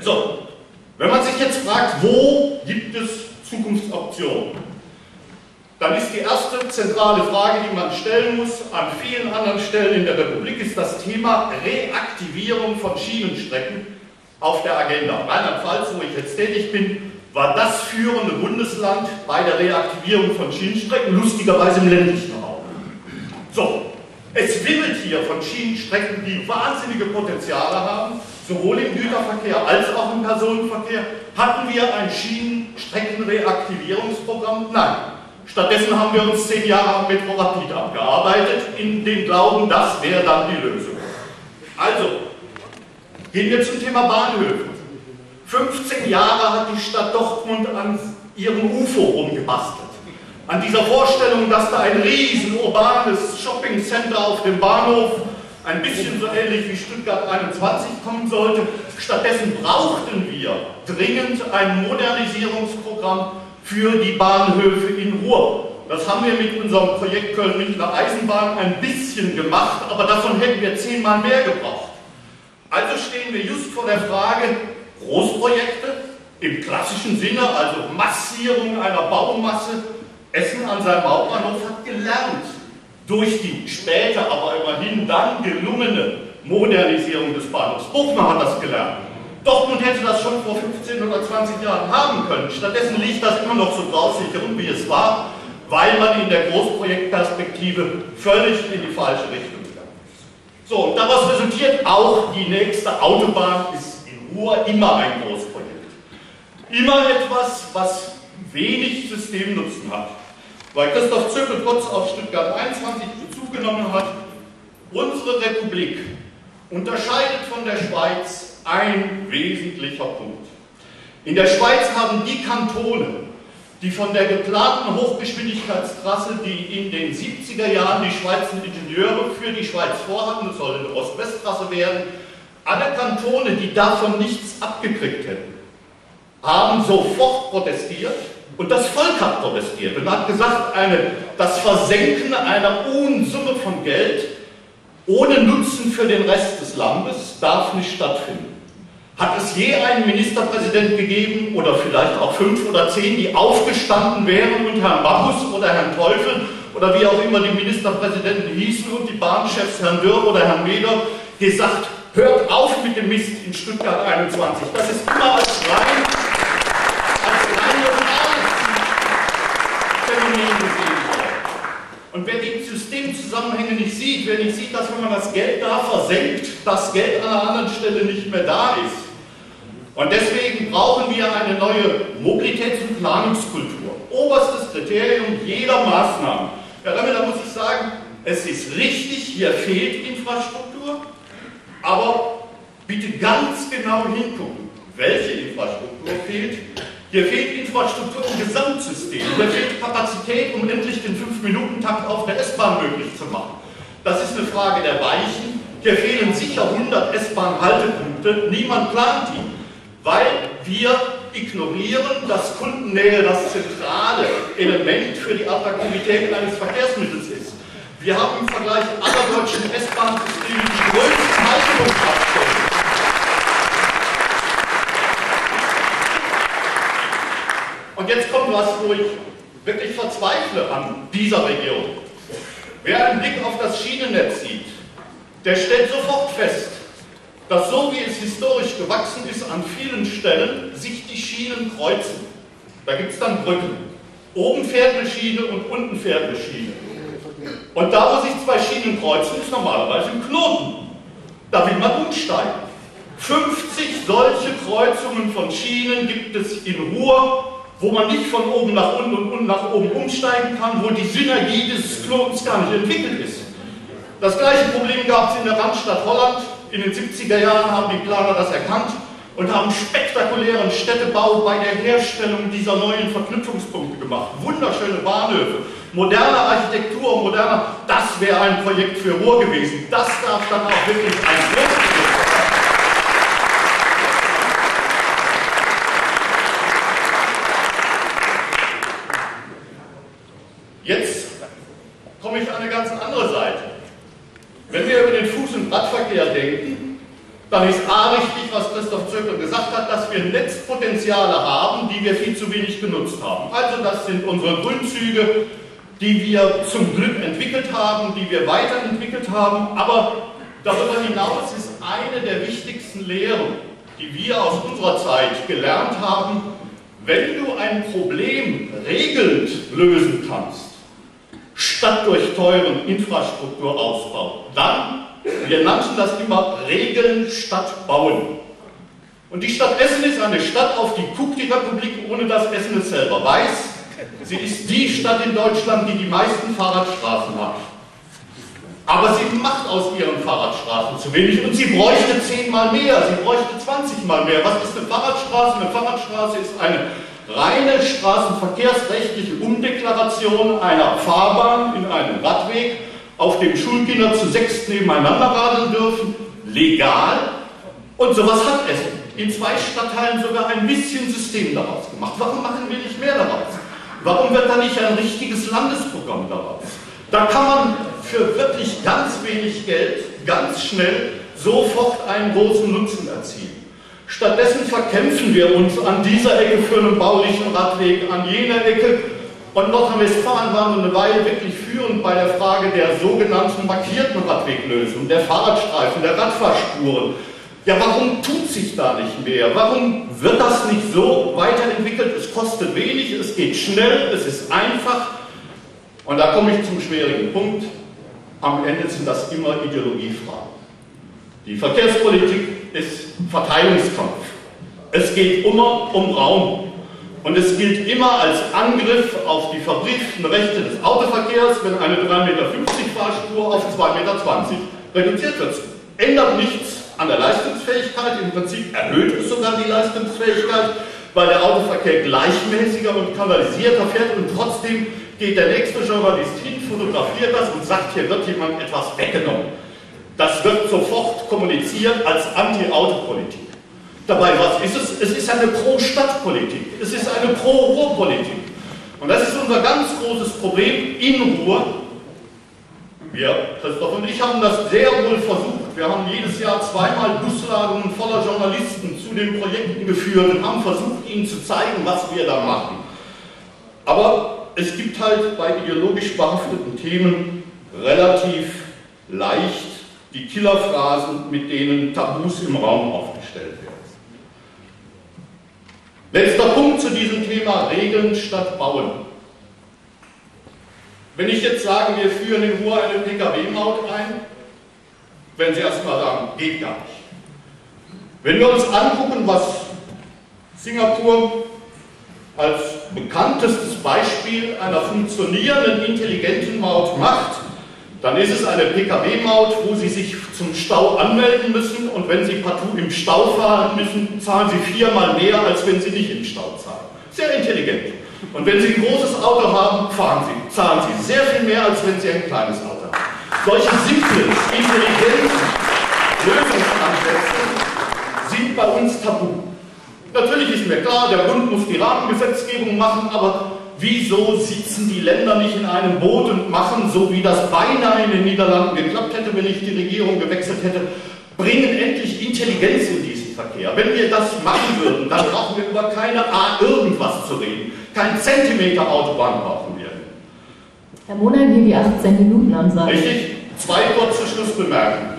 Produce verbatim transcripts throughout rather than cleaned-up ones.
So, wenn man sich jetzt fragt, wo gibt es Zukunftsoptionen, dann ist die erste zentrale Frage, die man stellen muss, an vielen anderen Stellen in der Republik, ist das Thema Reaktivierung von Schienenstrecken auf der Agenda. Rheinland-Pfalz, wo ich jetzt tätig bin, war das führende Bundesland bei der Reaktivierung von Schienenstrecken, lustigerweise im ländlichen Raum. So, es wimmelt hier von Schienenstrecken, die wahnsinnige Potenziale haben, sowohl im Güterverkehr als auch im Personenverkehr. Hatten wir ein Schienenstreckenreaktivierungsprogramm? Nein. Stattdessen haben wir uns zehn Jahre am Metro Rapid abgearbeitet, in dem Glauben, das wäre dann die Lösung. Also, gehen wir zum Thema Bahnhöfe. fünfzehn Jahre hat die Stadt Dortmund an ihrem U F O rumgebastelt. An dieser Vorstellung, dass da ein riesen urbanes Shoppingcenter auf dem Bahnhof, ein bisschen so ähnlich wie Stuttgart einundzwanzig, kommen sollte. Stattdessen brauchten wir dringend ein Modernisierungsprogramm für die Bahnhöfe in Ruhr. Das haben wir mit unserem Projekt Köln-Münchner Eisenbahn ein bisschen gemacht, aber davon hätten wir zehnmal mehr gebraucht. Also stehen wir just vor der Frage, Großprojekte im klassischen Sinne, also Massierung einer Baumasse. Essen an seinem Hauptbahnhof hat gelernt, durch die später, aber immerhin dann gelungene Modernisierung des Bahnhofs. Buchner hat das gelernt. Dortmund hätte das schon vor fünfzehn oder zwanzig Jahren haben können. Stattdessen liegt das immer noch so grausig herum, wie es war, weil man in der Großprojektperspektive völlig in die falsche Richtung gegangen ist. So, und daraus resultiert auch, die nächste Autobahn ist in Ruhr immer ein Großprojekt. Immer etwas, was wenig Systemnutzen hat. Weil Christoph Zöckel kurz auf Stuttgart einundzwanzig Bezug genommen hat, unsere Republik unterscheidet von der Schweiz ein wesentlicher Punkt. In der Schweiz haben die Kantone, die von der geplanten Hochgeschwindigkeitstrasse, die in den siebziger Jahren die Schweizer Ingenieure für die Schweiz vorhatten, das soll eine Ost-West-Trasse werden, alle Kantone, die davon nichts abgekriegt hätten, haben sofort protestiert. Und das Volk hat protestiert und hat gesagt, eine, das Versenken einer Unsumme von Geld ohne Nutzen für den Rest des Landes darf nicht stattfinden. Hat es je einen Ministerpräsident gegeben, oder vielleicht auch fünf oder zehn, die aufgestanden wären und Herrn Bacchus oder Herrn Teufel oder wie auch immer die Ministerpräsidenten hießen und die Bahnchefs Herrn Dürr oder Herrn Meder gesagt, hört auf mit dem Mist in Stuttgart einundzwanzig. Das ist immer als rein, als reine Phänomen gesehen wird. Und wer die Systemzusammenhänge nicht sieht, wer nicht sieht, dass wenn man das Geld da versenkt, das Geld an einer anderen Stelle nicht mehr da ist. Und deswegen brauchen wir eine neue Mobilitäts- und Planungskultur. Oberstes Kriterium jeder Maßnahme. Ja, damit muss ich sagen, es ist richtig, hier fehlt Infrastruktur, aber bitte ganz genau hingucken, welche Infrastruktur fehlt. Hier fehlt Infrastruktur im Gesamtsystem. Hier fehlt Kapazität, um endlich den fünf Minuten Takt auf der S-Bahn möglich zu machen. Das ist eine Frage der Weichen. Hier fehlen sicher hundert S-Bahn-Haltepunkte. Niemand plant die, weil wir ignorieren, dass Kundennähe das zentrale Element für die Attraktivität eines Verkehrsmittels ist. Wir haben im Vergleich aller deutschen S-Bahn-Systeme die größten Haltepunktabstände. Und jetzt kommt was, wo ich wirklich verzweifle an dieser Region. Wer einen Blick auf das Schienennetz sieht, der stellt sofort fest, dass so wie es historisch gewachsen ist, an vielen Stellen sich die Schienen kreuzen. Da gibt es dann Brücken. Oben fährt eine Schiene und unten fährt eine Schiene. Und da, wo sich zwei Schienen kreuzen, ist normalerweise ein Knoten. Da will man umsteigen. fünfzig solche Kreuzungen von Schienen gibt es in Ruhr, wo man nicht von oben nach unten und unten nach oben umsteigen kann, wo die Synergie dieses Knotens gar nicht entwickelt ist. Das gleiche Problem gab es in der Randstadt Holland. In den siebziger Jahren haben die Planer das erkannt und haben spektakulären Städtebau bei der Herstellung dieser neuen Verknüpfungspunkte gemacht. Wunderschöne Bahnhöfe, moderne Architektur, moderner, das wäre ein Projekt für Ruhr gewesen. Das darf dann auch wirklich ein Großprojekt sein. Jetzt komme ich an eine ganz andere Seite. Wenn wir über den Fuß- und Radverkehr denken, dann ist A richtig, was Christoph Zöckel und gesagt hat, dass wir Netzpotenziale haben, die wir viel zu wenig genutzt haben. Also das sind unsere Grünzüge, die wir zum Glück entwickelt haben, die wir weiterentwickelt haben, aber darüber hinaus ist eine der wichtigsten Lehren, die wir aus unserer Zeit gelernt haben: Wenn du ein Problem regelnd lösen kannst, statt durch teuren Infrastrukturausbau, dann, wir nannten das immer Regeln statt Bauen. Und die Stadt Essen ist eine Stadt, auf die guckt die Republik, ohne dass Essen es selber weiß. Sie ist die Stadt in Deutschland, die die meisten Fahrradstraßen hat. Aber sie macht aus ihren Fahrradstraßen zu wenig und sie bräuchte zehnmal mehr, sie bräuchte zwanzigmal mehr. Was ist eine Fahrradstraße? Eine Fahrradstraße ist eine reine straßenverkehrsrechtliche Umdeklaration einer Fahrbahn in einen Radweg, auf dem Schulkinder zu sechs nebeneinander radeln dürfen, legal. Und sowas hat Essen. In zwei Stadtteilen sogar ein bisschen System daraus gemacht. Warum machen wir nicht mehr daraus? Warum wird da nicht ein richtiges Landesprogramm daraus? Da kann man für wirklich ganz wenig Geld ganz schnell sofort einen großen Nutzen erzielen. Stattdessen verkämpfen wir uns an dieser Ecke für einen baulichen Radweg, an jener Ecke. Und Nordrhein-Westfalen war eine Weile wirklich führend bei der Frage der sogenannten markierten Radweglösung, der Fahrradstreifen, der Radfahrspuren. Ja, warum tut sich da nicht mehr? Warum wird das nicht so weiterentwickelt? Es kostet wenig, es geht schnell, es ist einfach. Und da komme ich zum schwierigen Punkt. Am Ende sind das immer Ideologiefragen. Die Verkehrspolitik ist Verteilungskampf. Es geht immer um Raum. Und es gilt immer als Angriff auf die verbrieften Rechte des Autoverkehrs, wenn eine drei Meter fünfzig Fahrspur auf zwei Meter zwanzig reduziert wird. Ändert nichts an der Leistungsfähigkeit, im Prinzip erhöht es sogar die Leistungsfähigkeit, weil der Autoverkehr gleichmäßiger und kanalisierter fährt und trotzdem geht der nächste Journalist hin, fotografiert das und sagt, hier wird jemand etwas weggenommen. Das wird sofort kommuniziert als Anti-Auto-Politik. Dabei, was ist es? Es ist eine Pro-Stadt-Politik. Es ist eine Pro-Ruhr-Politik. Und das ist unser ganz großes Problem in Ruhr. Wir, Christoph und ich, haben das sehr wohl versucht. Wir haben jedes Jahr zweimal Busladungen voller Journalisten zu den Projekten geführt und haben versucht, ihnen zu zeigen, was wir da machen. Aber es gibt halt bei ideologisch behafteten Themen relativ leicht die Killerphrasen, mit denen Tabus im Raum aufgestellt werden. Letzter Punkt zu diesem Thema: Regeln statt Bauen. Wenn ich jetzt sage, wir führen in Ruhr eine P K W-Maut ein, werden Sie erstmal sagen, geht gar nicht. Wenn wir uns angucken, was Singapur als bekanntestes Beispiel einer funktionierenden, intelligenten Maut macht, dann ist es eine P K W-Maut, wo Sie sich zum Stau anmelden müssen und wenn Sie partout im Stau fahren müssen, zahlen Sie viermal mehr, als wenn Sie nicht im Stau zahlen. Sehr intelligent. Und wenn Sie ein großes Auto haben, fahren Sie, zahlen Sie sehr viel mehr, als wenn Sie ein kleines Auto haben. Solche simplen, intelligenten Lösungsansätze sind bei uns tabu. Natürlich ist mir klar, der Bund muss die Rahmengesetzgebung machen, aber wieso sitzen die Länder nicht in einem Boot und machen, so wie das beinahe in den Niederlanden geklappt hätte, wenn ich die Regierung gewechselt hätte, bringen endlich Intelligenz in diesen Verkehr. Wenn wir das machen würden, dann brauchen wir über keine A irgendwas zu reden. Kein Zentimeter Autobahn brauchen wir. Herr Monheim, hier die achtzehn Minuten Ansage. Richtig. Zwei kurze Schlussbemerkungen.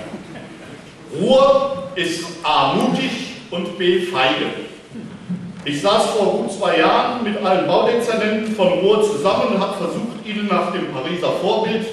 Ruhr ist A mutig und B feige. Ich saß vor gut zwei Jahren mit allen Baudezernenten von Ruhr zusammen und habe versucht, ihnen nach dem Pariser Vorbild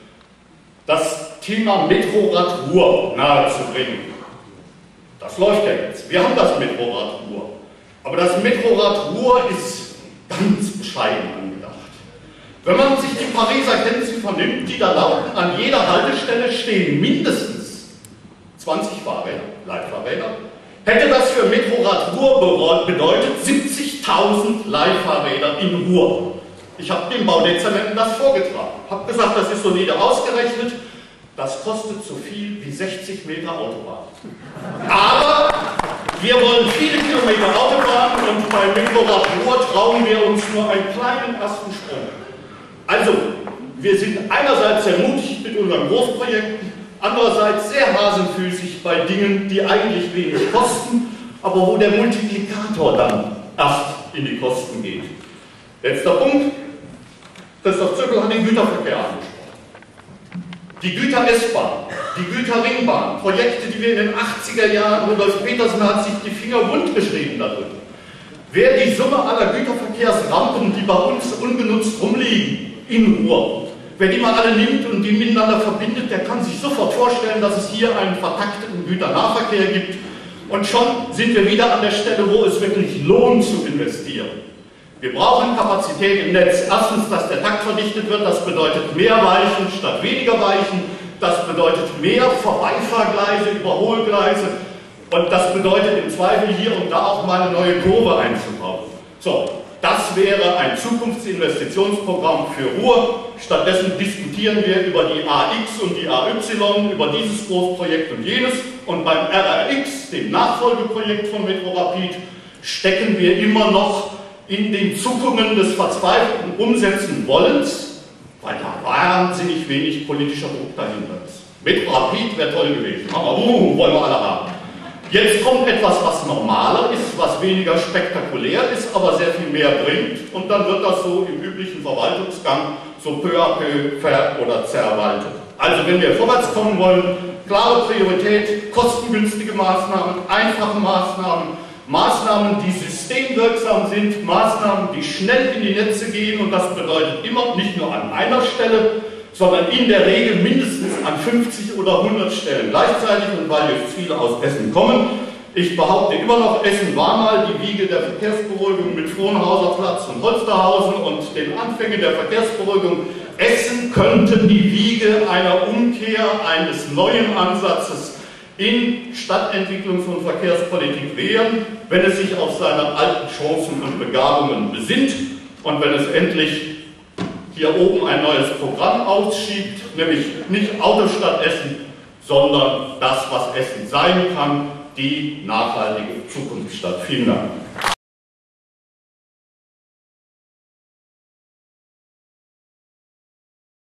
das Thema Metrorad Ruhr nahezubringen. Das läuft ja jetzt. Wir haben das Metrorad Ruhr. Aber das Metrorad Ruhr ist ganz bescheiden angedacht. Wenn man sich die Pariser Grenzen vernimmt, die da lauten, an jeder Haltestelle stehen mindestens zwanzig Fahrräder, Leihfahrräder, hätte das für Metrorad Ruhr bedeutet siebzigtausend Leihfahrräder in Ruhr. Ich habe dem Baudezernenten das vorgetragen, habe gesagt, das ist solide ausgerechnet, das kostet so viel wie sechzig Meter Autobahn. Aber wir wollen viele Kilometer Autobahn und bei Metrorad Ruhr trauen wir uns nur einen kleinen ersten Sprung. Also, wir sind einerseits sehr mutig mit unseren Großprojekten, andererseits sehr hasenfüßig bei Dingen, die eigentlich wenig kosten, aber wo der Multiplikator dann erst in die Kosten geht. Letzter Punkt. Christoph Zöbel hat den Güterverkehr angesprochen. Die Güter-S-Bahn, die Güterringbahn, Projekte, die wir in den achtziger Jahren, Rudolf Petersen hat sich die Finger wund geschrieben darüber. Wer die Summe aller Güterverkehrsrampen, die bei uns ungenutzt rumliegen, in Ruhr, wer die mal alle nimmt und die miteinander verbindet, der kann sich sofort vorstellen, dass es hier einen vertakteten Güternahverkehr gibt. Und schon sind wir wieder an der Stelle, wo es wirklich lohnt zu investieren. Wir brauchen Kapazität im Netz. Erstens, dass der Takt verdichtet wird, das bedeutet mehr Weichen statt weniger Weichen. Das bedeutet mehr Vorbeifahrgleise, Überholgleise. Und das bedeutet im Zweifel hier und da auch mal eine neue Kurve einzubauen. So, das wäre ein Zukunftsinvestitionsprogramm für Ruhr. Stattdessen diskutieren wir über die A X und die A Y, über dieses Großprojekt und jenes. Und beim R R X, dem Nachfolgeprojekt von Metrorapid, stecken wir immer noch in den Zuckungen des verzweifelten Umsetzen Wollens, weil da wahnsinnig wenig politischer Druck dahinter ist. Metrorapid wäre toll gewesen, aber uh, wollen wir alle haben. Jetzt kommt etwas, was normaler ist, was weniger spektakulär ist, aber sehr viel mehr bringt. Und dann wird das so im üblichen Verwaltungsgang so peu à peu ver- oder zerwaltet. Also wenn wir vorwärts kommen wollen, klare Priorität, kostengünstige Maßnahmen, einfache Maßnahmen, Maßnahmen, die systemwirksam sind, Maßnahmen, die schnell in die Netze gehen. Und das bedeutet immer nicht nur an einer Stelle, sondern in der Regel mindestens an fünfzig oder hundert Stellen gleichzeitig. Und weil jetzt viele aus Essen kommen, ich behaupte immer noch, Essen war mal die Wiege der Verkehrsberuhigung mit Frohnhauser Platz und Holsterhausen und den Anfängen der Verkehrsberuhigung. Essen könnte die Wiege einer Umkehr eines neuen Ansatzes in Stadtentwicklungs- und Verkehrspolitik werden, wenn es sich auf seine alten Chancen und Begabungen besinnt und wenn es endlich hier oben ein neues Programm ausschiebt, nämlich nicht Autostadt Essen, sondern das, was Essen sein kann, die nachhaltige Zukunftsstadt. Vielen Dank.